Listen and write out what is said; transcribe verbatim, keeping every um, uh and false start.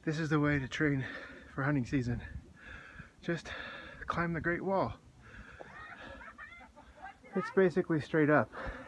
This is the way to train for hunting season. Just climb the Great Wall. It's basically straight up.